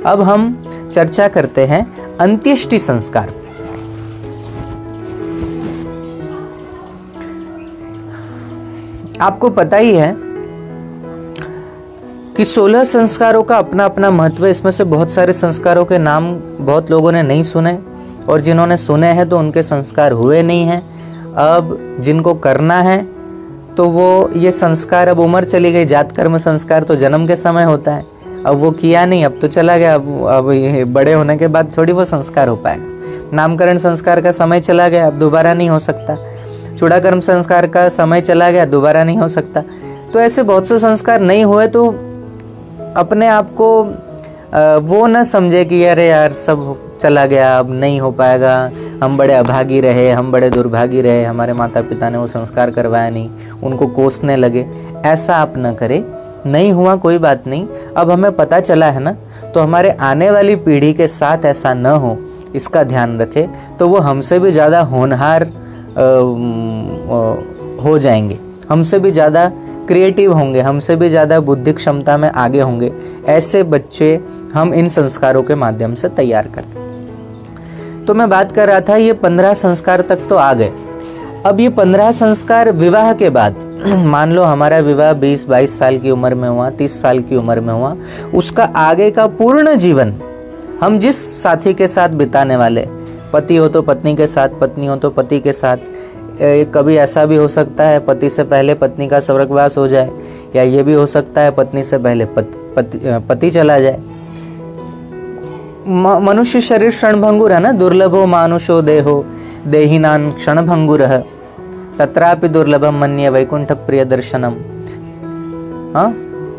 अब हम चर्चा करते हैं अंत्येष्टि संस्कार। आपको पता ही है कि 16 संस्कारों का अपना अपना महत्व है। इसमें से बहुत सारे संस्कारों के नाम बहुत लोगों ने नहीं सुने, और जिन्होंने सुने हैं तो उनके संस्कार हुए नहीं हैं। अब जिनको करना है तो वो ये संस्कार, अब उम्र चली गई, जात कर्म संस्कार तो जन्म के समय होता है, अब वो किया नहीं, अब तो चला गया। अब ये बड़े होने के बाद थोड़ी वो संस्कार हो पाएगा। नामकरण संस्कार का समय चला गया, अब दोबारा नहीं हो सकता। चूड़ाकर्म संस्कार का समय चला गया, दोबारा नहीं हो सकता। तो ऐसे बहुत से संस्कार नहीं हुए, तो अपने आप को वो न समझे कि अरे यार सब चला गया, अब नहीं हो पाएगा, हम बड़े अभागी रहे, हम बड़े दुर्भागी रहे, हमारे माता पिता ने वो संस्कार करवाया नहीं, उनको कोसने लगे। ऐसा आप न करें। नहीं हुआ कोई बात नहीं, अब हमें पता चला है ना, तो हमारे आने वाली पीढ़ी के साथ ऐसा न हो, इसका ध्यान रखें, तो वो हमसे भी ज़्यादा होनहार हो जाएंगे, हमसे भी ज़्यादा क्रिएटिव होंगे, हमसे भी ज़्यादा बुद्धि क्षमता में आगे होंगे। ऐसे बच्चे हम इन संस्कारों के माध्यम से तैयार करें। तो मैं बात कर रहा था, ये 15 संस्कार तक तो आ गए। अब ये 15 संस्कार विवाह के बाद, मान लो हमारा विवाह 20-22 साल की उम्र में हुआ, 30 साल की उम्र में हुआ, उसका आगे का पूर्ण जीवन हम जिस साथी के साथ बिताने वाले, पति हो तो पत्नी के साथ, पत्नी हो तो पति के साथ, कभी ऐसा भी हो सकता है पति से पहले पत्नी का स्वर्गवास हो जाए, या ये भी हो सकता है पत्नी से पहले पति चला जाए। मनुष्य शरीर क्षणभंगुर है ना, दुर्लभो मानुषो देहो देहिनान क्षणभंगुरः तत्रापि दुर्लभम मन्ये वैकुंठ प्रिय दर्शनम। हाँ,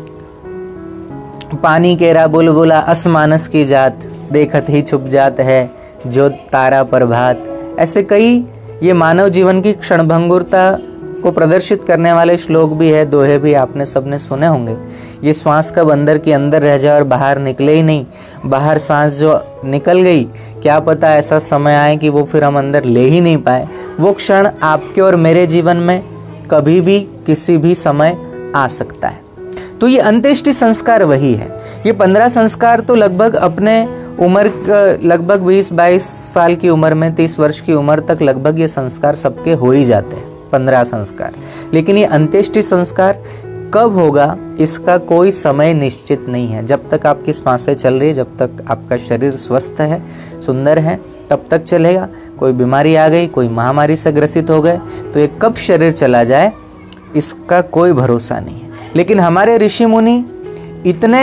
पानी केरा बुलबुला असमानस की जात, देखत ही छुप जात है जो तारा प्रभात। ऐसे कई ये मानव जीवन की क्षणभंगुरता को प्रदर्शित करने वाले श्लोक भी है, दोहे भी आपने सबने सुने होंगे। ये श्वास कब अंदर की अंदर रह जाए और बाहर निकले ही नहीं, बाहर सांस जो निकल गई, क्या पता ऐसा समय आए कि वो फिर हम अंदर ले ही नहीं पाए। वो क्षण आपके और मेरे जीवन में कभी भी किसी भी समय आ सकता है। तो ये अंत्येष्टि संस्कार वही है। ये 15 संस्कार तो लगभग अपने उम्र लगभग 20-22 साल की उम्र में, 30 वर्ष की उम्र तक लगभग ये संस्कार सबके हो ही जाते हैं, 15 संस्कार। लेकिन ये अंत्येष्टि संस्कार कब होगा इसका कोई समय निश्चित नहीं है। जब तक आपकी सांसें चल रही है, जब तक आपका शरीर स्वस्थ है, सुंदर है, तब तक चलेगा। कोई बीमारी आ गई, कोई महामारी से ग्रसित हो गए, तो ये कब शरीर चला जाए इसका कोई भरोसा नहीं है। लेकिन हमारे ऋषि मुनि इतने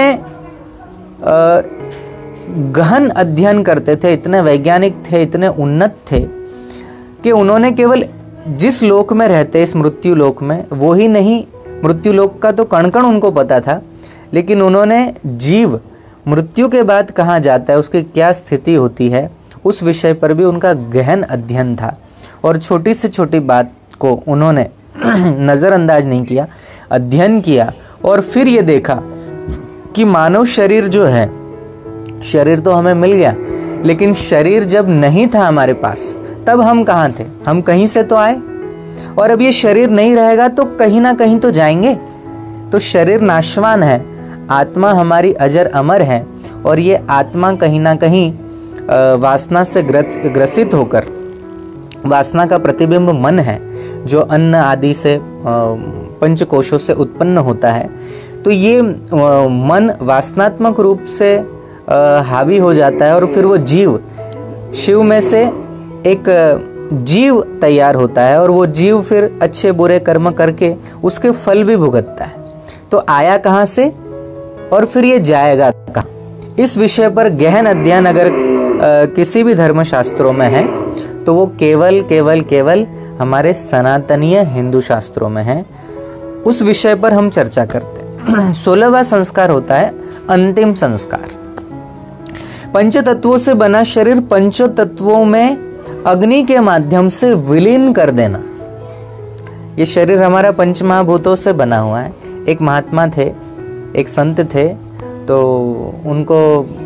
गहन अध्ययन करते थे, इतने वैज्ञानिक थे, इतने उन्नत थे कि उन्होंने केवल जिस लोक में रहते, इस मृत्यु लोक में, वो ही नहीं, मृत्यु लोक का तो कण कण उनको पता था, लेकिन उन्होंने जीव मृत्यु के बाद कहाँ जाता है, उसकी क्या स्थिति होती है, उस विषय पर भी उनका गहन अध्ययन था। और छोटी से छोटी बात को उन्होंने नज़रअंदाज नहीं किया, अध्ययन किया, और फिर ये देखा कि मानव शरीर जो है, शरीर तो हमें मिल गया, लेकिन शरीर जब नहीं था हमारे पास, तब हम कहाँ थे? हम कहीं से तो आए, और अब ये शरीर नहीं रहेगा तो कहीं ना कहीं तो जाएंगे। तो शरीर नाशवान है, आत्मा हमारी अजर अमर है, और ये आत्मा कहीं ना कहीं वासना से ग्रसित होकर, वासना का प्रतिबिंब मन है जो अन्न आदि से पंचकोशों से उत्पन्न होता है। तो ये मन वासनात्मक रूप से हावी हो जाता है, और फिर वो जीव, शिव में से एक जीव तैयार होता है, और वो जीव फिर अच्छे बुरे कर्म करके उसके फल भी भुगतता है। तो आया कहाँ से और फिर ये जाएगा कहाँ, इस विषय पर गहन अध्ययन अगर किसी भी धर्मशास्त्रों में है तो वो केवल हमारे सनातनीय हिंदू शास्त्रों में है। उस विषय पर हम चर्चा करते हैं। 16वां संस्कार होता है अंतिम संस्कार। पंचतत्वों से बना शरीर पंचों तत्वों में अग्नि के माध्यम से विलीन कर देना। ये शरीर हमारा पंचमहाभूतों से बना हुआ है। एक महात्मा थे, एक संत थे, तो उनको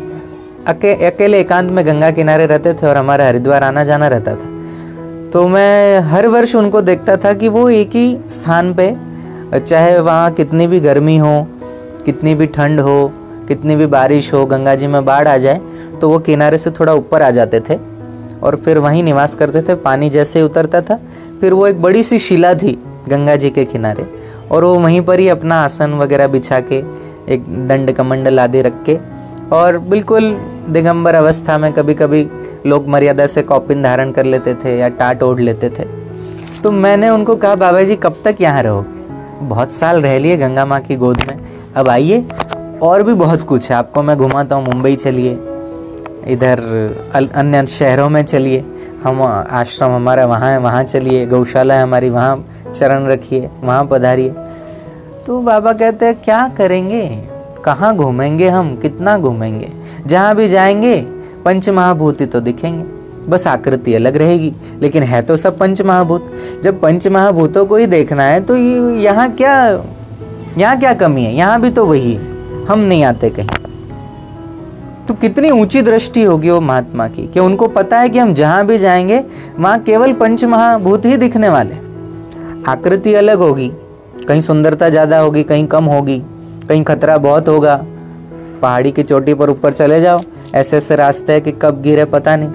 अकेले एकांत में गंगा किनारे रहते थे और हमारा हरिद्वार आना जाना रहता था। तो मैं हर वर्ष उनको देखता था कि वो एक ही स्थान पे, चाहे वहाँ कितनी भी गर्मी हो, कितनी भी ठंड हो, कितनी भी बारिश हो, गंगा जी में बाढ़ आ जाए तो वो किनारे से थोड़ा ऊपर आ जाते थे और फिर वहीं निवास करते थे। पानी जैसे ही उतरता था फिर वो एक बड़ी सी शिला थी गंगा जी के किनारे, और वो वहीं पर ही अपना आसन वगैरह बिछा के एक दंड कमंडल आदि रख के और बिल्कुल दिगंबर अवस्था में कभी कभी लोग मर्यादा से कौपिन धारण कर लेते थे या टाट ओढ़ लेते थे। तो मैंने उनको कहा, बाबा जी कब तक यहाँ रहोगे? बहुत साल रह लिए गंगा माँ की गोद में, अब आइए और भी बहुत कुछ है, आपको मैं घुमाता हूँ। मुंबई चलिए, इधर अन्य शहरों में चलिए, हम आश्रम हमारा वहाँ है, वहाँ चलिए, गौशाला है हमारी, वहाँ चरण रखिए, वहाँ पधारिए। तो बाबा कहते हैं क्या करेंगे, कहाँ घूमेंगे हम, कितना घूमेंगे? जहाँ भी जाएंगे पंच महाभूत तो दिखेंगे, बस आकृति अलग रहेगी, लेकिन है तो सब पंच महाभूत। जब पंच महाभूतों को ही देखना है तो यहाँ क्या कमी है? यहाँ भी तो वही है, हम नहीं आते कहीं। तो कितनी ऊंची दृष्टि होगी वो महात्मा की कि उनको पता है कि हम जहां भी जाएंगे वहां केवल पंच महाभूत ही दिखने वाले। आकृति अलग होगी, कहीं सुंदरता ज्यादा होगी, कहीं कम होगी, कहीं खतरा बहुत होगा। पहाड़ी की चोटी पर ऊपर चले जाओ, ऐसे ऐसे रास्ते हैं कि कब गिरे पता नहीं।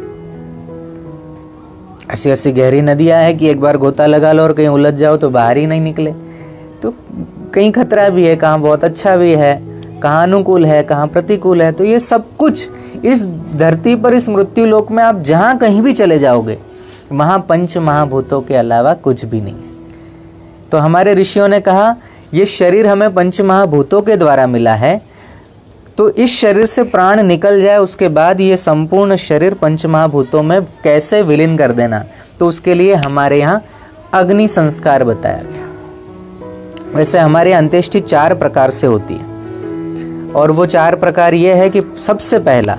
ऐसी ऐसी गहरी नदियां है कि एक बार गोता लगा लो और कहीं उलझ जाओ तो बाहर ही नहीं निकले। तो कहीं खतरा भी है, कहाँ बहुत अच्छा भी है, कहाँ अनुकूल है, कहाँ प्रतिकूल है। तो ये सब कुछ इस धरती पर, इस मृत्यु लोक में आप जहां कहीं भी चले जाओगे वहां पंच महाभूतों के अलावा कुछ भी नहीं है। तो हमारे ऋषियों ने कहा ये शरीर हमें पंच महाभूतों के द्वारा मिला है, तो इस शरीर से प्राण निकल जाए उसके बाद ये संपूर्ण शरीर पंच महाभूतों में कैसे विलीन कर देना, तो उसके लिए हमारे यहाँ अग्नि संस्कार बताया गया। वैसे हमारे अंत्येष्टि 4 प्रकार से होती है, और वो 4 प्रकार ये है कि सबसे पहला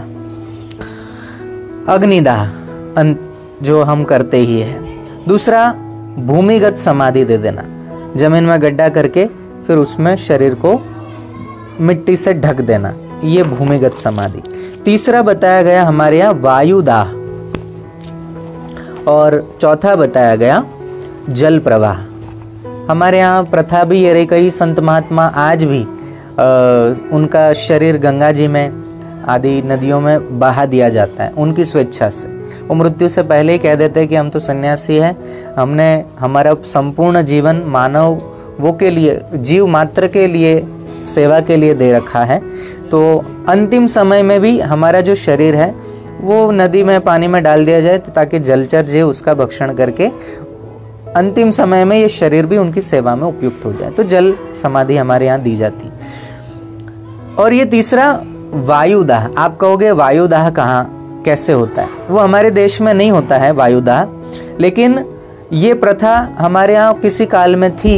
अग्निदाह जो हम करते ही है। दूसरा भूमिगत समाधि दे देना, जमीन में गड्ढा करके फिर उसमें शरीर को मिट्टी से ढक देना, ये भूमिगत समाधि। तीसरा बताया गया हमारे यहाँ वायुदाह, और चौथा बताया गया जल प्रवाह। हमारे यहाँ प्रथा भी ये रही, कई संत महात्मा आज भी उनका शरीर गंगा जी में आदि नदियों में बहा दिया जाता है उनकी स्वेच्छा से। वो मृत्यु से पहले ही कह देते हैं कि हम तो सन्यासी हैं, हमने हमारा संपूर्ण जीवन मानव वो के लिए, जीव मात्र के लिए, सेवा के लिए दे रखा है। तो अंतिम समय में भी हमारा जो शरीर है वो नदी में, पानी में डाल दिया जाए ताकि जलचर जीव उसका भक्षण करके अंतिम समय में ये शरीर भी उनकी सेवा में उपयुक्त हो जाए। तो जल समाधि हमारे यहाँ दी जाती। और ये तीसरा वायुदाह। आप कहोगे वायुदाह कहाँ, कैसे होता है? वो हमारे देश में नहीं होता है वायुदाह, लेकिन ये प्रथा हमारे यहाँ किसी काल में थी।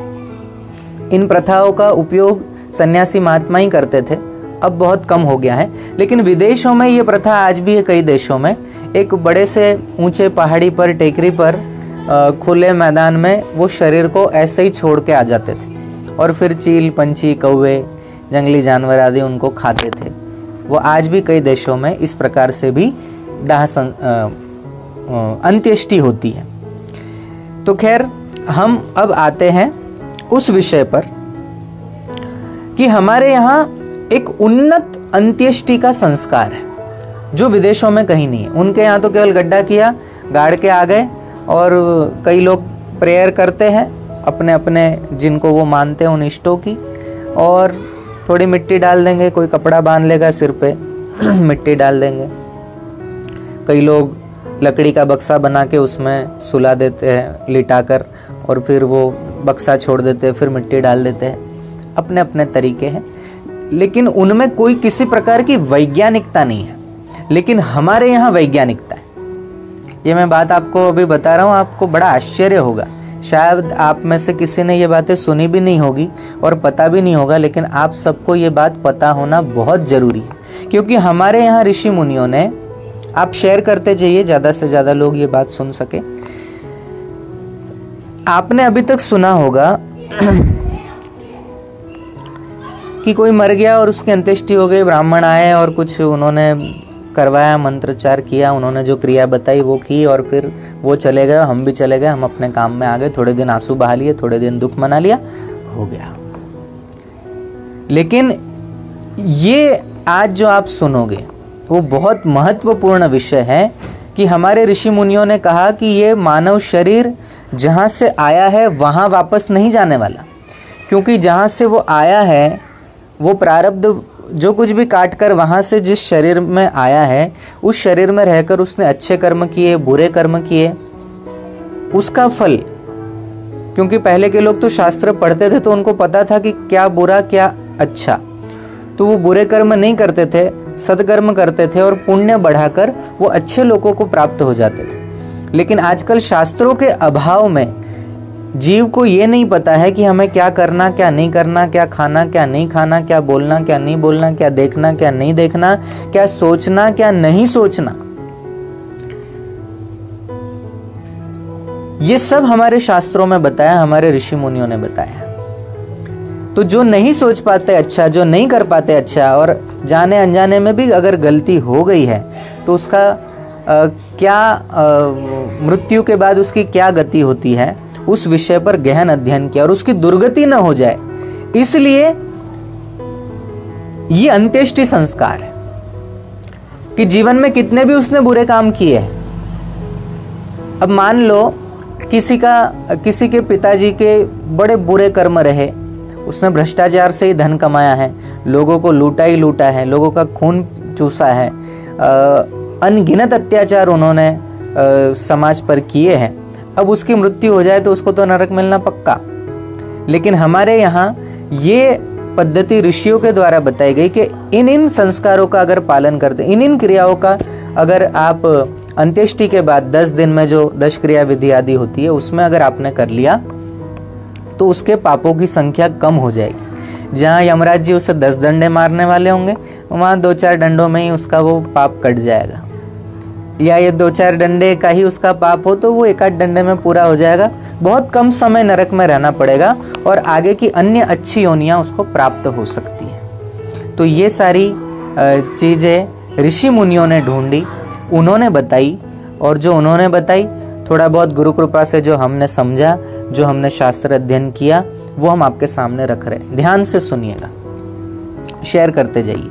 इन प्रथाओं का उपयोग सन्यासी महात्मा ही करते थे, अब बहुत कम हो गया है। लेकिन विदेशों में ये प्रथा आज भी है, कई देशों में। एक बड़े से ऊंचे पहाड़ी पर, टेकरी पर, खुले मैदान में वो शरीर को ऐसे ही छोड़ के आ जाते थे, और फिर चील, पंछी, कौवे, जंगली जानवर आदि उनको खाते थे। वो आज भी कई देशों में इस प्रकार से भी दाह अंत्येष्टि होती है। तो खैर, हम अब आते हैं उस विषय पर कि हमारे यहाँ एक उन्नत अंत्येष्टि का संस्कार है जो विदेशों में कहीं नहीं है। उनके यहाँ तो केवल गड्ढा किया, गाड़ के आ गए, और कई लोग प्रेयर करते हैं अपने अपने जिनको वो मानते हैं उन इष्टों की, और थोड़ी मिट्टी डाल देंगे, कोई कपड़ा बांध लेगा सिर पे मिट्टी डाल देंगे। कई लोग लकड़ी का बक्सा बना के उसमें सुला देते हैं लिटाकर, और फिर वो बक्सा छोड़ देते हैं, फिर मिट्टी डाल देते हैं। अपने अपने तरीके हैं, लेकिन उनमें कोई किसी प्रकार की वैज्ञानिकता नहीं है। लेकिन हमारे यहाँ वैज्ञानिकता है। ये मैं बात आपको अभी बता रहा हूँ, आपको बड़ा आश्चर्य होगा। शायद आप में से किसी ने ये बातें सुनी भी नहीं होगी और पता भी नहीं होगा, लेकिन आप सबको ये बात पता होना बहुत ज़रूरी है, क्योंकि हमारे यहाँ ऋषि मुनियों ने, आप शेयर करते जाइए ज़्यादा से ज़्यादा लोग ये बात सुन सके। आपने अभी तक सुना होगा कि कोई मर गया और उसकी अंत्येष्टि हो गई, ब्राह्मण आए और कुछ उन्होंने करवाया, मंत्रोच्चार किया, उन्होंने जो क्रिया बताई वो की, और फिर वो चले गए, हम भी चले गए, हम अपने काम में आ गए, थोड़े दिन आंसू बहा लिए, थोड़े दिन दुख मना लिया, हो गया। लेकिन ये आज जो आप सुनोगे वो बहुत महत्वपूर्ण विषय है कि हमारे ऋषि मुनियों ने कहा कि ये मानव शरीर जहाँ से आया है वहाँ वापस नहीं जाने वाला, क्योंकि जहाँ से वो आया है वो प्रारब्ध जो कुछ भी काट कर वहाँ से जिस शरीर में आया है उस शरीर में रहकर उसने अच्छे कर्म किए बुरे कर्म किए, उसका फल। क्योंकि पहले के लोग तो शास्त्र पढ़ते थे तो उनको पता था कि क्या बुरा क्या अच्छा, तो वो बुरे कर्म नहीं करते थे, सदकर्म करते थे और पुण्य बढ़ाकर वो अच्छे लोगों को प्राप्त हो जाते थे। लेकिन आजकल शास्त्रों के अभाव में जीव को ये नहीं पता है कि हमें क्या करना क्या नहीं करना, क्या खाना क्या नहीं खाना, क्या बोलना क्या नहीं बोलना, क्या देखना क्या नहीं देखना, क्या सोचना क्या नहीं सोचना। ये सब हमारे शास्त्रों में बताया, हमारे ऋषि मुनियों ने बताया। तो जो नहीं सोच पाते अच्छा, जो नहीं कर पाते अच्छा, और जाने अनजाने में भी अगर गलती हो गई है तो उसका मृत्यु के बाद उसकी क्या गति होती है, उस विषय पर गहन अध्ययन किया और उसकी दुर्गति न हो जाए, इसलिए ये अंत्येष्टि संस्कार है कि जीवन में कितने भी उसने बुरे काम किए हैं। अब मान लो किसी के पिताजी के बड़े बुरे कर्म रहे, उसने भ्रष्टाचार से ही धन कमाया है, लोगों को लूटा ही लूटा है, लोगों का खून चूसा है, अनगिनत अत्याचार उन्होंने समाज पर किए हैं। अब उसकी मृत्यु हो जाए तो उसको तो नरक मिलना पक्का। लेकिन हमारे यहाँ ये पद्धति ऋषियों के द्वारा बताई गई कि इन संस्कारों का अगर पालन करते, इन क्रियाओं का अगर आप अंत्येष्टि के बाद 10 दिन में जो 10 क्रिया विधि आदि होती है उसमें अगर आपने कर लिया तो उसके पापों की संख्या कम हो जाएगी। जहाँ यमराज जी उसे 10 डंडे मारने वाले होंगे, वहाँ 2-4 डंडों में ही उसका वो पाप कट जाएगा, या ये 2-4 डंडे का ही उसका पाप हो तो वो 1-8 डंडे में पूरा हो जाएगा। बहुत कम समय नरक में रहना पड़ेगा और आगे की अन्य अच्छी योनियाँ उसको प्राप्त हो सकती हैं। तो ये सारी चीज़ें ऋषि मुनियों ने ढूंढी, उन्होंने बताई, और जो उन्होंने बताई थोड़ा बहुत गुरु कृपा से जो हमने समझा, जो हमने शास्त्र अध्ययन किया, वो हम आपके सामने रख रहे हैं। ध्यान से सुनिएगा, शेयर करते जाइए।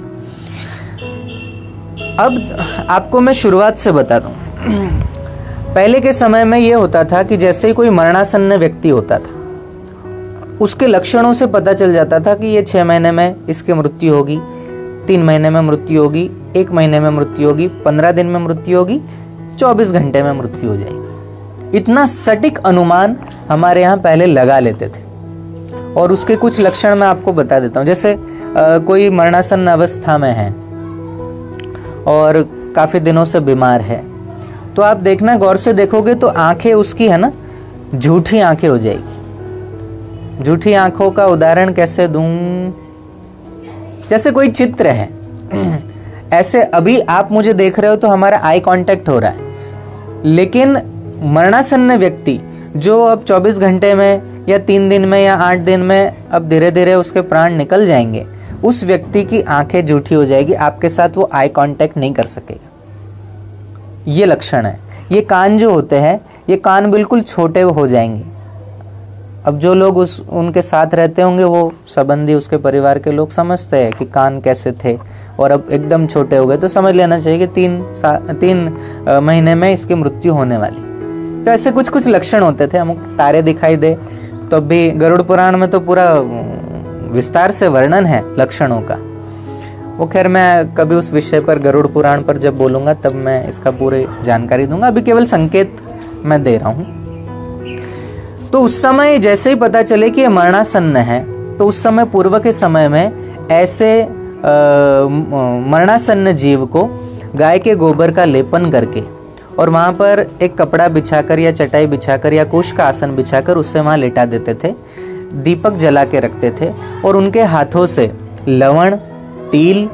अब आपको मैं शुरुआत से बता दूं। पहले के समय में ये होता था कि जैसे ही कोई मरणासन्न व्यक्ति होता था, उसके लक्षणों से पता चल जाता था कि ये 6 महीने में इसकी मृत्यु होगी, 3 महीने में मृत्यु होगी, 1 महीने में मृत्यु होगी, 15 दिन में मृत्यु होगी, 24 घंटे में मृत्यु हो जाएगी। इतना सटीक अनुमान हमारे यहाँ पहले लगा लेते थे। और उसके कुछ लक्षण मैं आपको बता देता हूँ। जैसे कोई मरणासन्न अवस्था में है और काफ़ी दिनों से बीमार है, तो आप देखना, गौर से देखोगे तो आंखें उसकी है ना, झूठी आंखें हो जाएगी। झूठी आंखों का उदाहरण कैसे दूं? जैसे कोई चित्र है, ऐसे अभी आप मुझे देख रहे हो तो हमारा आई कांटेक्ट हो रहा है, लेकिन मरणासन्न व्यक्ति जो अब 24 घंटे में या 3 दिन में या 8 दिन में अब धीरे धीरे उसके प्राण निकल जाएंगे, उस व्यक्ति की आंखें झूठी हो जाएगी, आपके साथ वो आई कांटेक्ट नहीं कर सकेगा। ये लक्षण है। ये कान जो होते हैं, ये कान बिल्कुल छोटे हो जाएंगे। अब जो लोग उनके साथ रहते होंगे, वो संबंधी, उसके परिवार के लोग समझते हैं कि कान कैसे थे और अब एकदम छोटे हो गए, तो समझ लेना चाहिए कि 3 महीने में इसकी मृत्यु होने वाली। तो ऐसे कुछ कुछ लक्षण होते थे। अमुक तारे दिखाई दे, तो भी गरुड़ पुराण में तो पूरा विस्तार से वर्णन है लक्षणों का। वो खैर मैं कभी उस विषय पर, गरुड़ पुराण पर जब बोलूँगा तब मैं इसका पूरी जानकारी दूंगा, अभी केवल संकेत मैं दे रहा हूँ। तो उस समय जैसे ही पता चले कि ये मरणासन्न है, तो उस समय पूर्व के समय में ऐसे मरणासन्न जीव को गाय के गोबर का लेपन करके और वहाँ पर एक कपड़ा बिछाकर या चटाई बिछाकर या कुश का आसन बिछाकर उसे वहाँ लेटा देते थे, दीपक जला के रखते थे और उनके हाथों से लवण, तिल,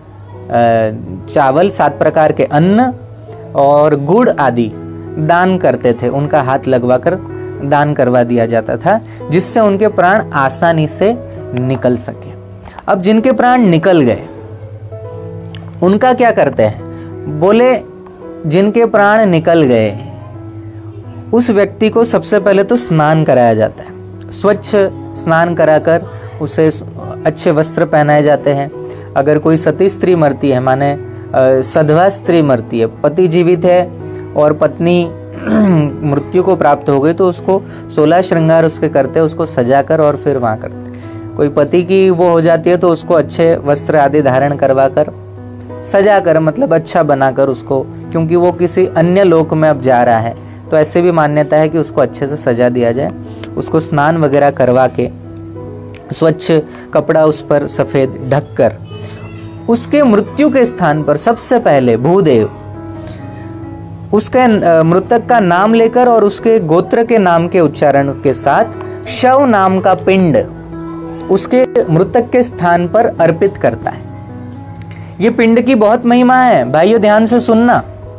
चावल, 7 प्रकार के अन्न और गुड़ आदि दान करते थे। उनका हाथ लगवाकर दान करवा दिया जाता था, जिससे उनके प्राण आसानी से निकल सके। अब जिनके प्राण निकल गए उनका क्या करते हैं? बोले जिनके प्राण निकल गए उस व्यक्ति को सबसे पहले तो स्नान कराया जाता है। स्वच्छ स्नान कराकर उसे अच्छे वस्त्र पहनाए जाते हैं, अगर कोई सती स्त्री मरती है, माने सधवा स्त्री मरती है, पति जीवित है और पत्नी मृत्यु को प्राप्त हो गई, तो उसको 16 श्रृंगार उसके करते, उसको सजाकर और फिर वहाँ करते। कोई पति की वो हो जाती है तो उसको अच्छे वस्त्र आदि धारण करवा कर, सजा कर, मतलब अच्छा बनाकर उसको, क्योंकि वो किसी अन्य लोक में अब जा रहा है, तो ऐसे भी मान्यता है कि उसको अच्छे से सजा दिया जाए, उसको स्नान वगैरह करवा के स्वच्छ कपड़ा उस पर सफ़ेद ढककर उसके मृत्यु के स्थान पर सबसे पहले भूदेव उसके मृतक का नाम लेकर और उसके गोत्र के नाम के उच्चारण के साथ शव नाम का पिंड उसके मृतक के स्थान पर अर्पित करता है। ये पिंड की बहुत महिमा है भाइयों, ध्यान से सुनना।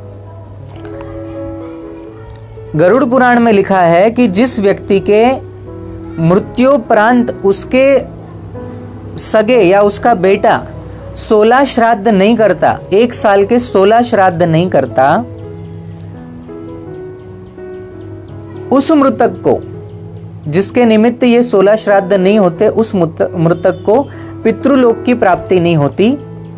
गरुड़ पुराण में लिखा है कि जिस व्यक्ति के मृत्युपरांत उसके सगे या उसका बेटा 16 श्राद्ध नहीं करता, 1 साल के 16 श्राद्ध नहीं करता, उस मृतक को, जिसके निमित्त ये 16 श्राद्ध नहीं होते, उस मृतक को पितृलोक की प्राप्ति नहीं होती,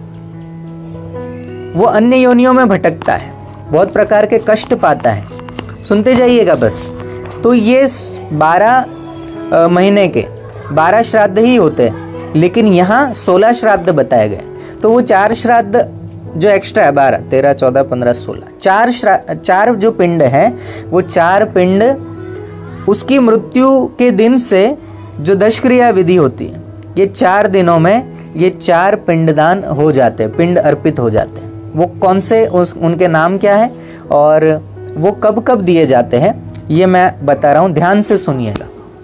वो अन्य योनियों में भटकता है, बहुत प्रकार के कष्ट पाता है। सुनते जाइएगा बस। तो ये 12 महीने के 12 श्राद्ध ही होते हैं, लेकिन यहाँ 16 श्राद्ध बताए गए। तो वो 4 श्राद्ध जो एक्स्ट्रा है, 12, 13, 14, 15, 16, 4 जो पिंड है, वो 4 पिंड उसकी मृत्यु के दिन से जो दशक्रिया विधि होती है, ये 4 दिनों में ये 4 पिंडदान हो जाते हैं, पिंड अर्पित हो जाते हैं। वो कौन से, उनके नाम क्या है और वो कब कब दिए जाते हैं, ये मैं बता रहा हूं, ध्यान से सुनिएगा।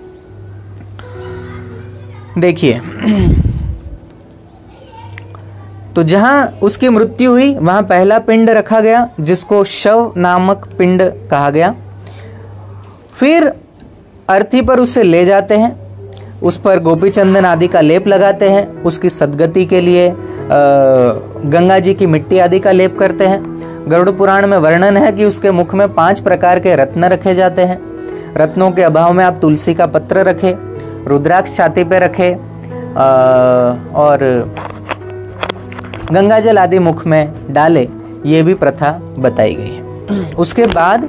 देखिए, तो जहां उसकी मृत्यु हुई वहां पहला पिंड रखा गया, जिसको शव नामक पिंड कहा गया। फिर अर्थी पर उसे ले जाते हैं, उस पर गोपी चंदन आदि का लेप लगाते हैं, उसकी सद्गति के लिए गंगा जी की मिट्टी आदि का लेप करते हैं। गरुड़ पुराण में वर्णन है कि उसके मुख में 5 प्रकार के रत्न रखे जाते हैं। रत्नों के अभाव में आप तुलसी का पत्र रखें, रुद्राक्ष छाती पे रखें और गंगा जल आदि मुख में डाले, ये भी प्रथा बताई गई है। उसके बाद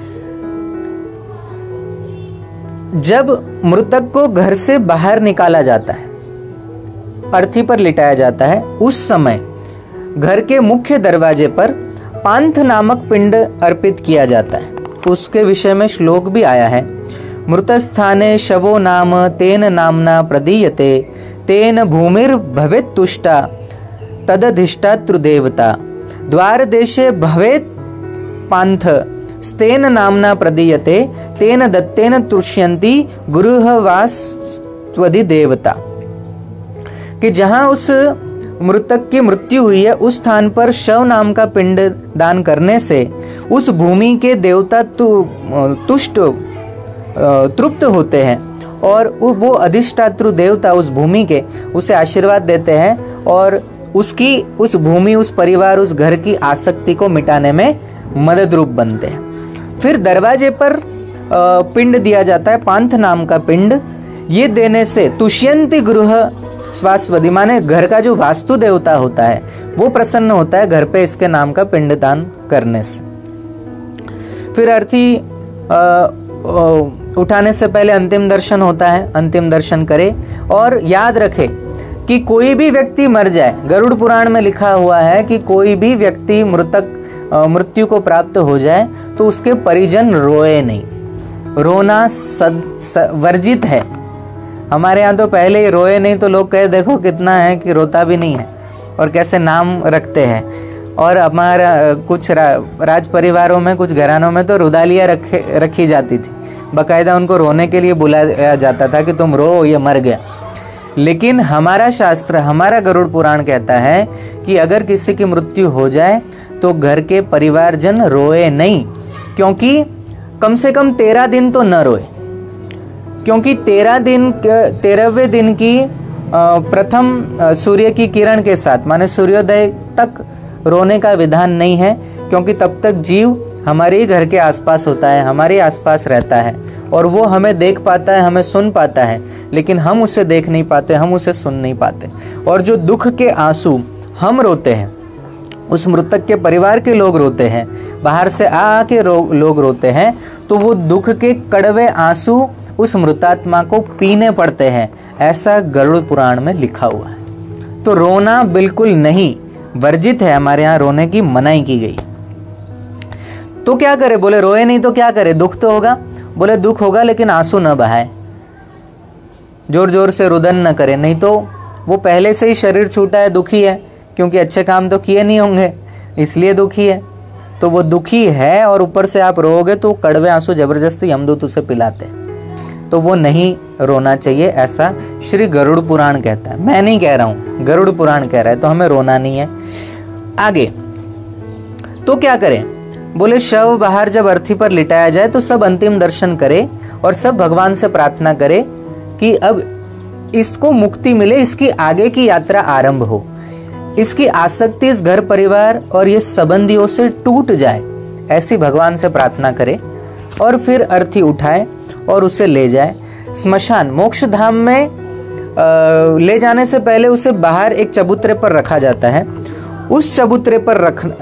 जब मृतक को घर से बाहर निकाला जाता है, अर्थी पर लिटाया जाता है, उस समय घर के मुख्य दरवाजे पर पांथ नामक पिंड अर्पित किया जाता है। उसके विषय में श्लोक भी आया है, मृतस्थाने शवो नाम तेन नामना प्रदीयते तेन भूमिर भवेत् तुष्टा तदधिष्ठातृ देवता द्वार देशे भवेत् पांथ स्तेन नामना प्रदीयते तेन दत्तेन तुष्यन्ति गृहवास्त्वधि देवता। कि जहां उस मृतक की मृत्यु हुई है, उस स्थान पर शव नाम का पिंड दान करने से उस भूमि के देवता तुष्ट तृप्त होते हैं और वो अधिष्ठातृ देवता उस भूमि के उसे आशीर्वाद देते हैं और उसकी, उस भूमि, उस परिवार, उस घर की आसक्ति को मिटाने में मदद रूप बनते हैं। फिर दरवाजे पर पिंड दिया जाता है, पांथ नाम का पिंड। ये देने से तुष्यंति गृह स्वास्वधि, माने घर का जो वास्तु देवता होता है वो प्रसन्न होता है घर पे इसके नाम का पिंडदान करने से। फिर अर्थी उठाने से पहले अंतिम दर्शन होता है, अंतिम दर्शन करे और याद रखे कि कोई भी व्यक्ति मर जाए, गरुड़ पुराण में लिखा हुआ है कि कोई भी व्यक्ति मृत्यु को प्राप्त हो जाए तो उसके परिजन रोए नहीं, रोना वर्जित है। हमारे यहाँ तो पहले ही रोए नहीं तो लोग कहे देखो कितना है कि रोता भी नहीं है और कैसे नाम रखते हैं। और हमारा कुछ राज परिवारों में, कुछ घरानों में तो रुदालियाँ रखी जाती थी, बाकायदा उनको रोने के लिए बुलाया जाता था कि तुम रो, ये मर गया। लेकिन हमारा शास्त्र, हमारा गरुड़ पुराण कहता है कि अगर किसी की मृत्यु हो जाए तो घर के परिवारजन रोए नहीं, क्योंकि कम से कम 13 दिन तो न रोए, क्योंकि 13वें दिन की प्रथम सूर्य की किरण के साथ, माने सूर्योदय तक रोने का विधान नहीं है, क्योंकि तब तक जीव हमारे ही घर के आसपास होता है, हमारे आसपास रहता है और वो हमें देख पाता है, हमें सुन पाता है। लेकिन हम उसे देख नहीं पाते, हम उसे सुन नहीं पाते। और जो दुख के आंसू हम रोते हैं, उस मृतक के परिवार के लोग रोते हैं, बाहर से आके लोग रोते हैं, तो वो दुख के कड़वे आंसू उस मृतात्मा को पीने पड़ते हैं, ऐसा गरुड़ पुराण में लिखा हुआ है। तो रोना बिल्कुल नहीं, वर्जित है, हमारे यहाँ रोने की मनाही की गई। तो क्या करे? बोले रोए नहीं तो क्या करे, दुख तो होगा। बोले दुख होगा लेकिन आंसू न बहाए, जोर जोर से रुदन न करे, नहीं तो वो पहले से ही शरीर छूटा है, दुखी है, क्योंकि अच्छे काम तो किए नहीं होंगे इसलिए दुखी है। तो वो दुखी है और ऊपर से आप रोओगे तो कड़वे आंसू जबरदस्ती यमदूत उसे पिलाते हैं, तो वो नहीं रोना चाहिए, ऐसा श्री गरुड़ पुराण कहता है। मैं नहीं कह रहा हूँ, गरुड़ पुराण कह रहा है, तो हमें रोना नहीं है। आगे तो क्या करें? बोले शव बाहर जब अर्थी पर लिटाया जाए तो सब अंतिम दर्शन करे और सब भगवान से प्रार्थना करे कि अब इसको मुक्ति मिले, इसकी आगे की यात्रा आरंभ हो, इसकी आसक्ति इस घर परिवार और ये संबंधियों से टूट जाए, ऐसी भगवान से प्रार्थना करे और फिर अर्थी उठाए और उसे ले जाए स्मशान मोक्ष धाम में। ले जाने से पहले उसे बाहर एक चबूतरे पर रखा जाता है। उस चबूतरे पर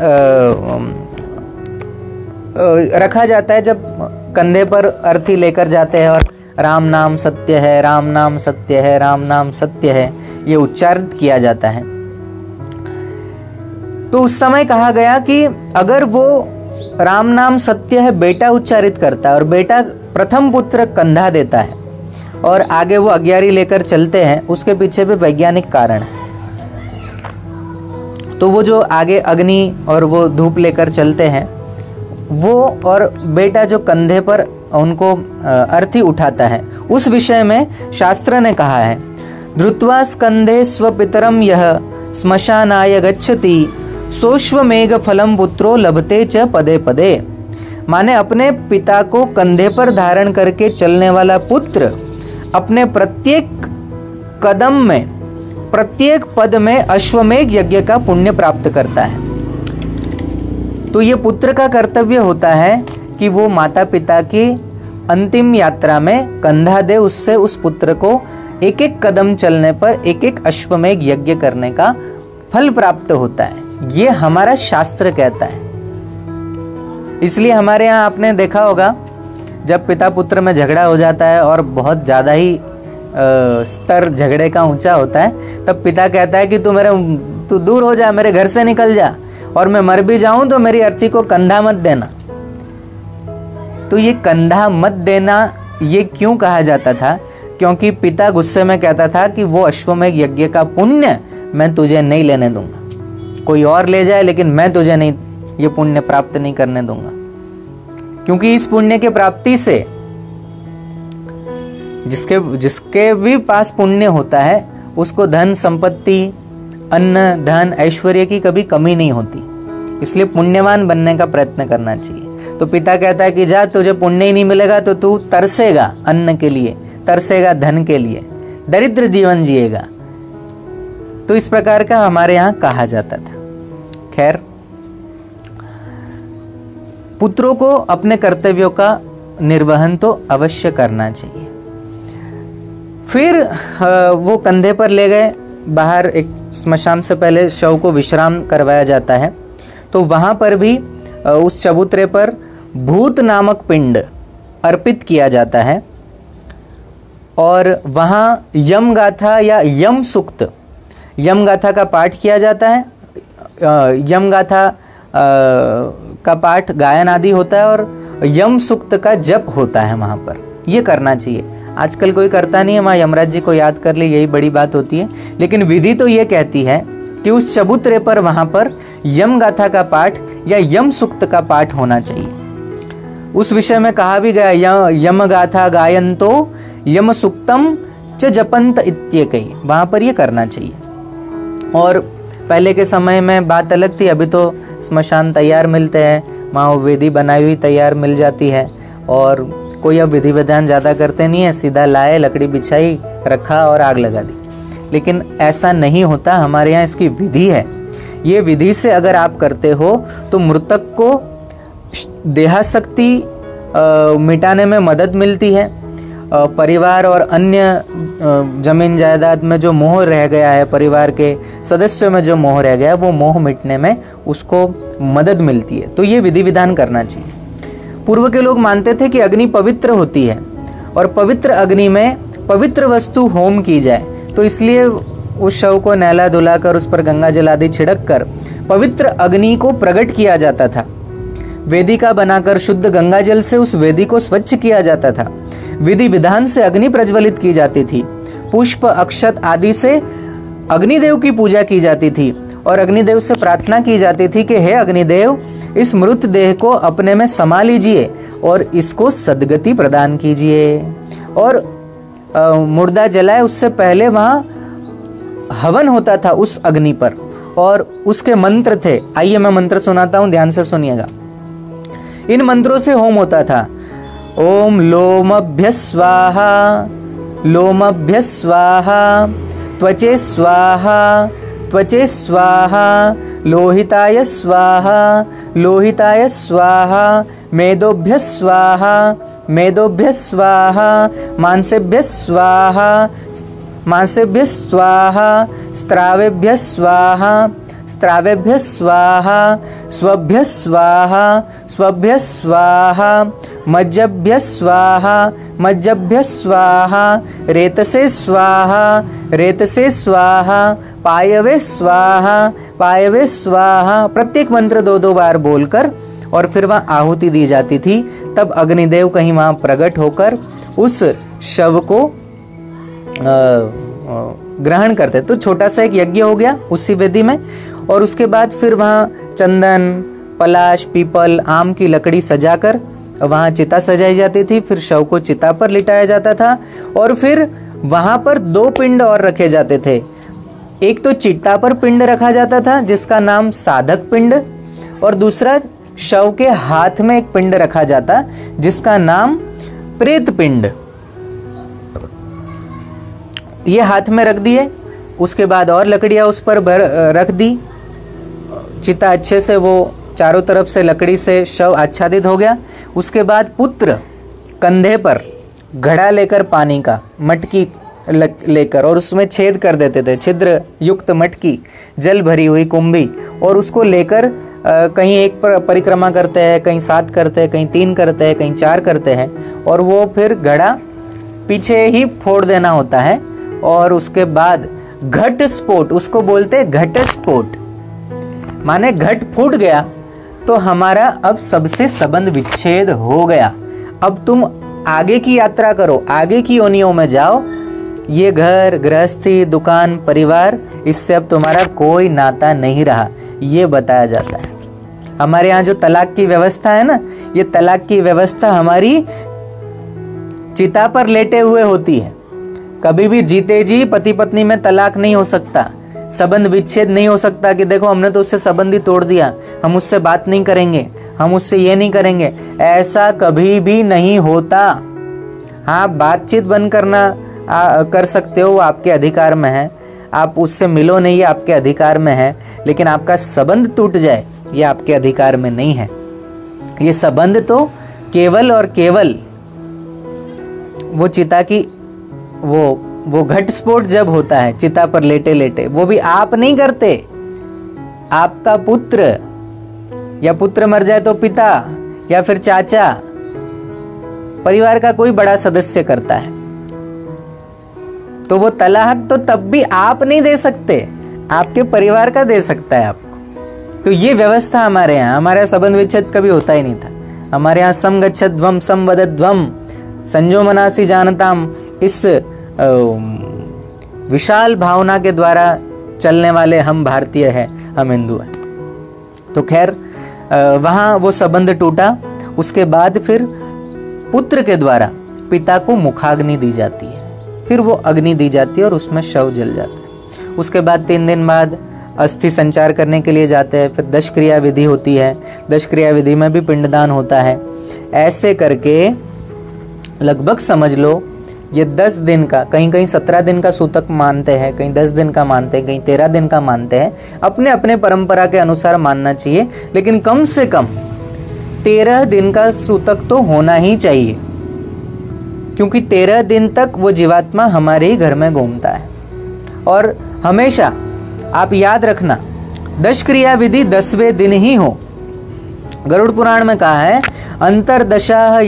रखा जाता है जब कंधे पर अर्थी लेकर जाते हैं और राम नाम सत्य है, राम नाम सत्य है, राम नाम सत्य है, ये उच्चारित किया जाता है। तो उस समय कहा गया कि अगर वो राम नाम सत्य है बेटा उच्चारित करता है और बेटा प्रथम पुत्र कंधा देता है और आगे वो अग्यारी लेकर चलते हैं, उसके पीछे भी वैज्ञानिक कारण है। तो वो जो आगे अग्नि और वो धूप लेकर चलते हैं, वो और बेटा जो कंधे पर उनको अर्थी उठाता है, उस विषय में शास्त्र ने कहा है धृत्वा स्कंधे स्वपितरम यह श्मशानाय गच्छति सोश्वमेघ फलम पुत्रो लभते च पदे पदे। माने अपने पिता को कंधे पर धारण करके चलने वाला पुत्र अपने प्रत्येक कदम में, प्रत्येक पद में अश्वमेघ यज्ञ का पुण्य प्राप्त करता है। तो ये पुत्र का कर्तव्य होता है कि वो माता पिता की अंतिम यात्रा में कंधा दे, उससे उस पुत्र को एक एक कदम चलने पर एक एक अश्वमेघ यज्ञ करने का फल प्राप्त होता है। ये हमारा शास्त्र कहता है। इसलिए हमारे यहाँ आपने देखा होगा जब पिता पुत्र में झगड़ा हो जाता है और बहुत ज़्यादा ही स्तर झगड़े का ऊंचा होता है, तब पिता कहता है कि तू दूर हो जा, मेरे घर से निकल जा, और मैं मर भी जाऊं तो मेरी अर्थी को कंधा मत देना। तो ये कंधा मत देना ये क्यों कहा जाता था? क्योंकि पिता गुस्से में कहता था कि वो अश्वमेघ यज्ञ का पुण्य मैं तुझे नहीं लेने दूंगा, कोई और ले जाए लेकिन मैं तुझे नहीं, ये पुण्य प्राप्त नहीं करने दूंगा। क्योंकि इस पुण्य के प्राप्ति से जिसके भी पास पुण्य होता है उसको धन संपत्ति, अन्न धन ऐश्वर्य की कभी कमी नहीं होती। इसलिए पुण्यवान बनने का प्रयत्न करना चाहिए। तो पिता कहता है कि जा, तुझे पुण्य ही नहीं मिलेगा तो तू तरसेगा अन्न के लिए, तरसेगा धन के लिए, दरिद्र जीवन जिएगा। तो इस प्रकार का हमारे यहाँ कहा जाता था। खैर, पुत्रों को अपने कर्तव्यों का निर्वहन तो अवश्य करना चाहिए। फिर वो कंधे पर ले गए, बाहर एक स्मशान से पहले शव को विश्राम करवाया जाता है। तो वहाँ पर भी उस चबूतरे पर भूत नामक पिंड अर्पित किया जाता है और वहाँ यम गाथा या यम सुक्त, यम गाथा का पाठ किया जाता है। यम गाथा का पाठ गायन आदि होता है और यम सुक्त का जप होता है वहाँ पर। ये करना चाहिए। आजकल कोई करता नहीं है, वहाँ यमराज जी को याद कर ले, यही बड़ी बात होती है। लेकिन विधि तो ये कहती है कि उस चबूतरे पर वहाँ पर यम गाथा का पाठ या यम सुक्त का पाठ होना चाहिए। उस विषय में कहा भी गया यम गाथा गायंतो यम सुक्तम च जपंत इत्येकै, वहाँ पर ये करना चाहिए। और पहले के समय में बात अलग थी, अभी तो स्मशान तैयार मिलते हैं, वहाँ वेदी बनाई हुई तैयार मिल जाती है और कोई अब विधि विधान ज़्यादा करते नहीं है, सीधा लाए, लकड़ी बिछाई, रखा और आग लगा दी। लेकिन ऐसा नहीं होता, हमारे यहाँ इसकी विधि है। ये विधि से अगर आप करते हो तो मृतक को देहाशक्ति मिटाने में मदद मिलती है। परिवार और अन्य जमीन जायदाद में जो मोह रह गया है, परिवार के सदस्यों में जो मोह रह गया है, वो मोह मिटने में उसको मदद मिलती है। तो ये विधि विधान करना चाहिए। पूर्व के लोग मानते थे कि अग्नि पवित्र होती है और पवित्र अग्नि में पवित्र वस्तु होम की जाए, तो इसलिए उस शव को नहला धुला कर उस पर गंगा जल आदि छिड़क कर पवित्र अग्नि को प्रकट किया जाता था। वेदिका बनाकर शुद्ध गंगा जल से उस वेदी को स्वच्छ किया जाता था। विधि विधान से अग्नि प्रज्वलित की जाती थी। पुष्प अक्षत आदि से अग्निदेव की पूजा की जाती थी और अग्निदेव से प्रार्थना की जाती थी कि हे अग्निदेव, इस मृत देह को अपने में समा लीजिए और इसको सद्गति प्रदान कीजिए। और मुर्दा जलाए उससे पहले वहाँ हवन होता था उस अग्नि पर और उसके मंत्र थे। आइए मैं मंत्र सुनाता हूँ, ध्यान से सुनिएगा। इन मंत्रों से होम होता था। ओम लोमभ्य स्वाहा, लोमभ्य स्वाहा, त्वचे स्वाहा, त्वचे स्वाहा, लोहिताय स्वाहा, लोहिताय स्वाहा, मेदोभ्य स्वाहा, मेदोभ्य स्वाहा, मांसेभ्य स्वाहा, मांसेभ्य स्वाहा, स्त्रावेभ्य स्वाहा, स्त्रावेभ्य स्वाहा, स्वभ्य स्वाहा, स्वभ्य स्वाहा, मज्जभ्य स्वाहा, मज्जभ्य स्वाहा, रेतसे स्वाहा, रेतसे स्वाहा, पायवे स्वाहा, पायवे स्वाहा। प्रत्येक मंत्र 2-2 बार बोलकर और फिर वहाँ आहुति दी जाती थी। तब अग्निदेव कहीं वहाँ प्रकट होकर उस शव को ग्रहण करते। तो छोटा सा एक यज्ञ हो गया उसी वेदी में, और उसके बाद फिर वहाँ चंदन, पलाश, पीपल, आम की लकड़ी सजाकर वहाँ चिता सजाई जाती थी। फिर शव को चिता पर लिटाया जाता था और फिर वहाँ पर 2 पिंड और रखे जाते थे। एक तो चिता पर पिंड रखा जाता था जिसका नाम साधक पिंड, और दूसरा शव के हाथ में एक पिंड रखा जाता जिसका नाम प्रेत पिंड। ये हाथ में रख दिए, उसके बाद और लकड़ियाँ उस पर रख दी। चिता अच्छे से वो चारों तरफ से लकड़ी से शव आच्छादित हो गया। उसके बाद पुत्र कंधे पर घड़ा लेकर पानी का, मटकी लेकर, और उसमें छेद कर देते थे, छिद्र युक्त मटकी, जल भरी हुई कुंभी, और उसको लेकर कहीं एक पर परिक्रमा करते हैं, कहीं 7 करते हैं, कहीं 3 करते हैं, कहीं 4 करते हैं, और वो फिर घड़ा पीछे ही फोड़ देना होता है। और उसके बाद घट स्फोट, उसको बोलते हैं घट स्फोट, माने घट फूट गया तो हमारा अब सबसे संबंध विच्छेद हो गया। अब तुम आगे की यात्रा करो, आगे की योनियों में जाओ। ये घर गृहस्थी, दुकान, परिवार, इससे अब तुम्हारा कोई नाता नहीं रहा, ये बताया जाता है। हमारे यहाँ जो तलाक की व्यवस्था है ना, ये तलाक की व्यवस्था हमारी चिता पर लेटे हुए होती है। कभी भी जीते जी पति पत्नी में तलाक नहीं हो सकता, संबंध विच्छेद नहीं हो सकता कि देखो हमने तो उससे संबंध ही तोड़ दिया, हम उससे बात नहीं करेंगे, हम उससे ये नहीं करेंगे, ऐसा कभी भी नहीं होता। हाँ, बातचीत बंद करना कर सकते हो, वो आपके अधिकार में है, आप उससे मिलो नहीं, ये आपके अधिकार में है, लेकिन आपका संबंध टूट जाए ये आपके अधिकार में नहीं है। ये संबंध तो केवल और केवल वो चिता की वो घटस्फोट जब होता है चिता पर लेटे लेटे, वो भी आप नहीं करते, आपका पुत्र, या पुत्र मर जाए तो पिता या फिर चाचा, परिवार का कोई बड़ा सदस्य करता है। तो वो तलाक तो तब भी आप नहीं दे सकते, आपके परिवार का दे सकता है आपको। तो ये व्यवस्था हमारे यहाँ संबंध विच्छेद कभी होता ही नहीं था। हमारे यहाँ सम गच्छध्वम सम वदध्वम संजो मनासी जानताम, इस विशाल भावना के द्वारा चलने वाले हम भारतीय हैं, हम हिंदू हैं। तो खैर वहाँ वो संबंध टूटा। उसके बाद फिर पुत्र के द्वारा पिता को मुखाग्नि दी जाती है, फिर वो अग्नि दी जाती है और उसमें शव जल जाता है। उसके बाद 3 दिन बाद अस्थि संचार करने के लिए जाते हैं। फिर दशक्रिया विधि होती है, दशक्रिया विधि में भी पिंडदान होता है। ऐसे करके लगभग समझ लो ये 10 दिन का, कहीं कहीं 17 दिन का सूतक मानते हैं, कहीं 10 दिन का मानते हैं, कहीं 13 दिन का मानते हैं, अपने अपने परंपरा के अनुसार मानना चाहिए, लेकिन कम से कम 13 दिन का सूतक तो होना ही चाहिए। क्योंकि 13 दिन तक वो जीवात्मा हमारे ही घर में घूमता है। और हमेशा आप याद रखना, 10 क्रिया विधि 10वें दिन ही हो। गरुड़ पुराण में कहा है, अंतरदशा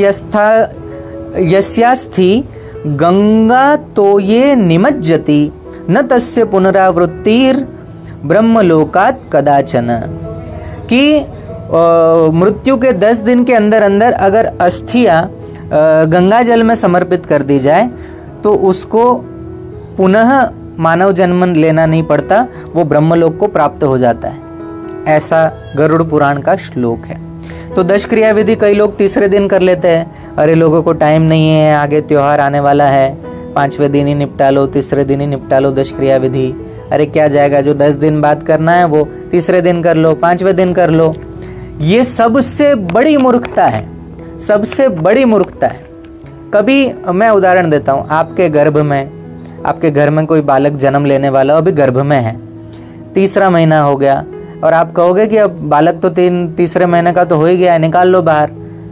यस्यास्थि गंगा तो ये निमज्जति न तस्य पुनरावृत्तिर ब्रह्मलोकात् कदाचन, कि मृत्यु के 10 दिन के अंदर अंदर अगर अस्थियां गंगा जल में समर्पित कर दी जाए तो उसको पुनः मानव जन्म लेना नहीं पड़ता, वो ब्रह्मलोक को प्राप्त हो जाता है। ऐसा गरुड़ पुराण का श्लोक है। तो 10 क्रिया विधि कई लोग तीसरे दिन कर लेते हैं, अरे लोगों को टाइम नहीं है, आगे त्योहार आने वाला है, 5वें दिन ही निपटा लो, तीसरे दिन ही निपटा लो 10 क्रिया विधि। अरे क्या जाएगा, जो 10 दिन बाद करना है वो तीसरे दिन कर लो, 5वें दिन कर लो। ये सबसे बड़ी मूर्खता है, सबसे बड़ी मूर्खता है। कभी मैं उदाहरण देता हूँ, आपके गर्भ में, आपके घर में कोई बालक जन्म लेने वाला अभी गर्भ में है, 3रा महीना हो गया, और आप कहोगे कि अब बालक तो तीसरे महीने का तो हो ही गया, निकाल लो बाहर।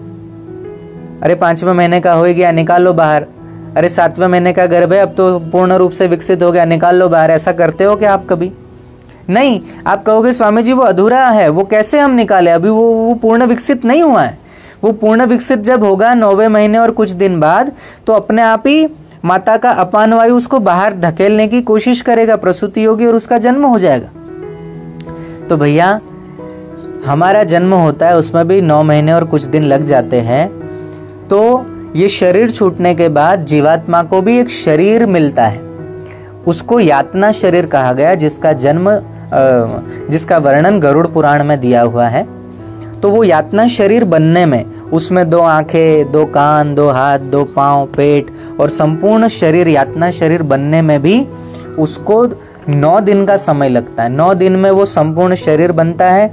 अरे 5वें महीने का हो ही गया, निकाल लो बाहर। अरे 7वें महीने का गर्भ है, अब तो पूर्ण रूप से विकसित हो गया, निकाल लो बाहर। ऐसा करते हो क्या आप कभी? नहीं। आप कहोगे स्वामी जी वो अधूरा है, वो कैसे हम निकाले, अभी वो पूर्ण विकसित नहीं हुआ है। वो पूर्ण विकसित जब होगा 9वें महीने और कुछ दिन बाद, तो अपने आप ही माता का अपान वायु उसको बाहर धकेलने की कोशिश करेगा, प्रसूति होगी और उसका जन्म हो जाएगा। तो भैया हमारा जन्म होता है, उसमें भी 9 महीने और कुछ दिन लग जाते हैं। तो ये शरीर छूटने के बाद जीवात्मा को भी एक शरीर मिलता है, उसको यातना शरीर कहा गया, जिसका वर्णन गरुड़ पुराण में दिया हुआ है। तो वो यातना शरीर बनने में उसमें 2 आंखें, 2 कान, 2 हाथ, 2 पांव, पेट और संपूर्ण शरीर यातना शरीर बनने में भी उसको 9 दिन का समय लगता है। 9 दिन में वो संपूर्ण शरीर बनता है,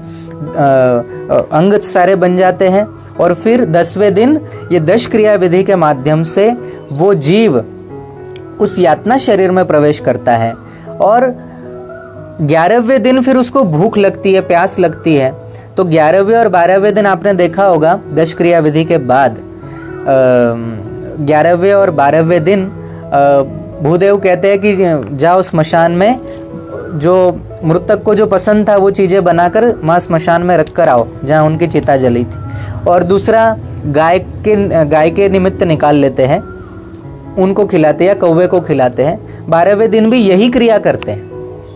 अंग सारे बन जाते हैं, और फिर 10वें दिन ये 10 क्रिया विधि के माध्यम से वो जीव उस यातना शरीर में प्रवेश करता है। और 11वें दिन फिर उसको भूख लगती है, प्यास लगती है। तो 11वें और 12वें दिन आपने देखा होगा 10 क्रिया विधि के बाद 11वें और 12वें दिन भूदेव कहते हैं कि जाओ स्मशान में, जो मृतक को जो पसंद था वो चीज़ें बनाकर वहाँ स्मशान में रख कर आओ जहाँ उनकी चिता जली थी। और दूसरा गाय के निमित्त निकाल लेते हैं, उनको खिलाते हैं या कौवे को खिलाते हैं। 12वें दिन भी यही क्रिया करते हैं।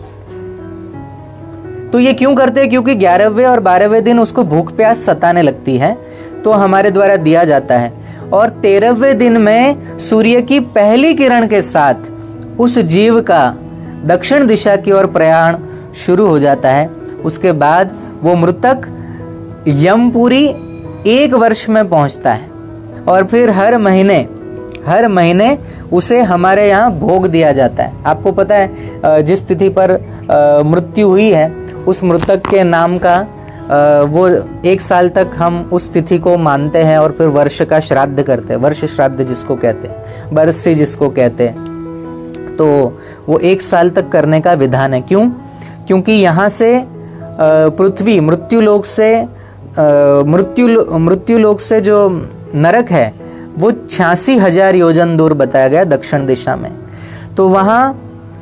तो ये क्यों करते हैं? क्योंकि 11वें और 12वें दिन उसको भूख प्यास सताने लगती है, तो हमारे द्वारा दिया जाता है। और 13वें दिन में सूर्य की पहली किरण के साथ उस जीव का दक्षिण दिशा की ओर प्रयाण शुरू हो जाता है। उसके बाद वो मृतक यमपुरी 1 वर्ष में पहुंचता है, और फिर हर महीने उसे हमारे यहाँ भोग दिया जाता है। आपको पता है जिस तिथि पर मृत्यु हुई है उस मृतक के नाम का वो 1 साल तक हम उस तिथि को मानते हैं, और फिर वर्ष का श्राद्ध करते हैं, वर्ष श्राद्ध जिसको कहते हैं, बरसी जिसको कहते हैं। तो वो 1 साल तक करने का विधान है। क्यों? क्योंकि यहाँ से पृथ्वी मृत्युलोक से जो नरक है वो 86,000 योजन दूर बताया गया दक्षिण दिशा में। तो वहाँ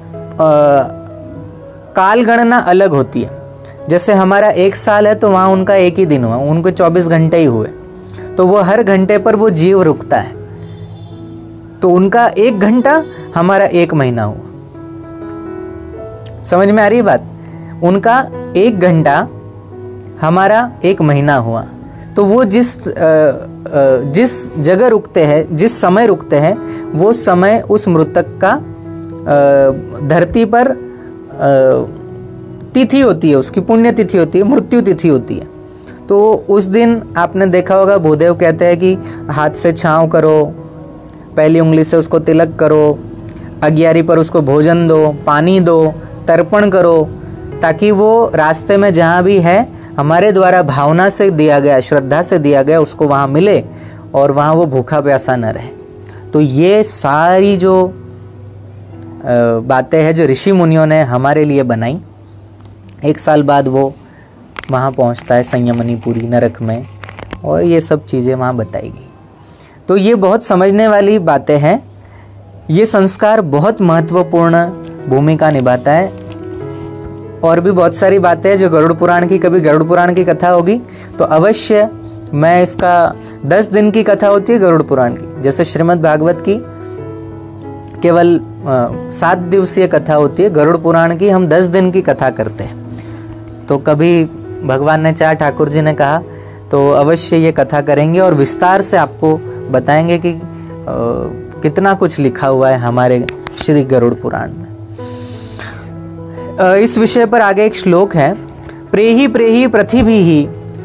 काल गणना अलग होती है। जैसे हमारा 1 साल है तो वहाँ उनका 1 ही दिन हुआ, उनको 24 घंटे ही हुए। तो वो हर घंटे पर वो जीव रुकता है, तो उनका 1 घंटा हमारा 1 महीना हुआ। समझ में आ रही बात? उनका 1 घंटा हमारा 1 महीना हुआ। तो वो जिस जगह रुकते हैं, जिस समय रुकते हैं, वो समय उस मृतक का धरती पर तिथि होती है, उसकी पुण्य तिथि होती है, मृत्यु तिथि होती है। तो उस दिन आपने देखा होगा भूदेव कहते हैं कि हाथ से छांव करो, पहली उंगली से उसको तिलक करो, अगियारी पर उसको भोजन दो, पानी दो, तर्पण करो, ताकि वो रास्ते में जहाँ भी है हमारे द्वारा भावना से दिया गया, श्रद्धा से दिया गया, उसको वहाँ मिले और वहाँ वो भूखा प्यासा न रहे। तो ये सारी जो बातें हैं जो ऋषि मुनियों ने हमारे लिए बनाई, 1 साल बाद वो वहाँ पहुँचता है संयमनीपुरी नरक में, और ये सब चीज़ें वहाँ बताई गई। तो ये बहुत समझने वाली बातें हैं। ये संस्कार बहुत महत्वपूर्ण भूमिका निभाता है। और भी बहुत सारी बातें हैं जो गरुड़ पुराण की, कभी गरुड़ पुराण की कथा होगी तो अवश्य मैं इसका 10 दिन की कथा होती है गरुड़ पुराण की, जैसे श्रीमद् भागवत की केवल 7 दिवसीय कथा होती है, गरुड़ पुराण की हम 10 दिन की कथा करते हैं। तो कभी भगवान ने चाहा, ठाकुर जी ने कहा तो अवश्य ये कथा करेंगे और विस्तार से आपको बताएंगे कि कितना कुछ लिखा हुआ है हमारे श्री गरुड़ पुराण में। इस विषय पर आगे एक श्लोक है, प्रेहि प्रेहि पृथिभिः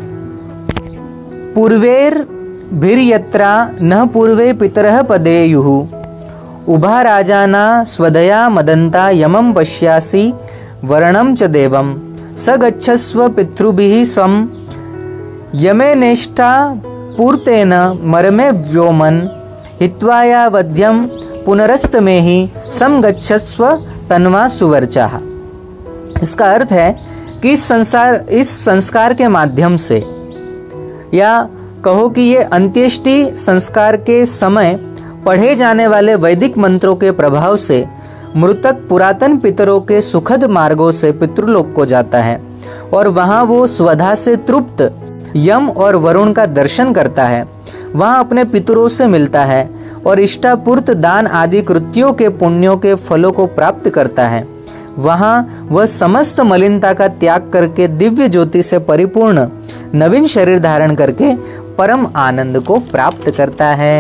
पूर्वैर्भिर्यत्रा न पूर्वे पितरः पदेयुः उभा राजाना स्वदया मदन्ता यमं पश्यासि वर्णं च देवं स गच्छस्व पितृभिः सम यमे नेष्टा पूर्तेन मर्मे व्योमन हित्वाया वध्यं पुनरस्तमेहि सम गच्छस्व तन्वा सुवर्चाः। इसका अर्थ है कि इस संस्कार के माध्यम से, या कहो कि ये अंत्येष्टि संस्कार के समय पढ़े जाने वाले वैदिक मंत्रों के प्रभाव से मृतक पुरातन पितरों के सुखद मार्गों से पितृलोक को जाता है और वहां वो स्वधा से तृप्त यम और वरुण का दर्शन करता है, वहां अपने पितरों से मिलता है और इष्टापूर्त दान आदि कृत्यों के पुण्यों के फलों को प्राप्त करता है। वहां वह समस्त मलिनता का त्याग करके दिव्य ज्योति से परिपूर्ण नवीन शरीर धारण करके परम आनंद को प्राप्त करता है।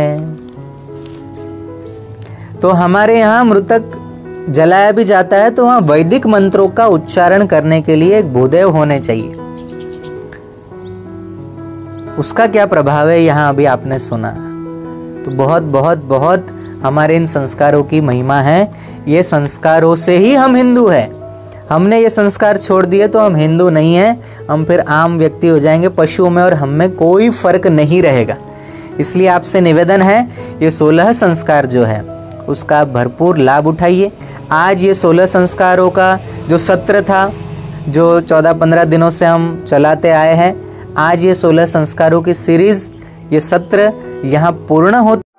तो हमारे यहाँ मृतक जलाया भी जाता है तो वहां वैदिक मंत्रों का उच्चारण करने के लिए एक भूदेव होने चाहिए। उसका क्या प्रभाव है यहाँ अभी आपने सुना। तो बहुत बहुत बहुत हमारे इन संस्कारों की महिमा है। ये संस्कारों से ही हम हिंदू हैं। हमने ये संस्कार छोड़ दिए तो हम हिंदू नहीं हैं, हम फिर आम व्यक्ति हो जाएंगे, पशुओं में और हम में कोई फर्क नहीं रहेगा। इसलिए आपसे निवेदन है, ये 16 संस्कार जो है उसका भरपूर लाभ उठाइए। आज ये 16 संस्कारों का जो सत्र था, जो 14-15 दिनों से हम चलाते आए हैं, आज ये 16 संस्कारों की सीरीज, ये सत्र यहाँ पूर्ण होता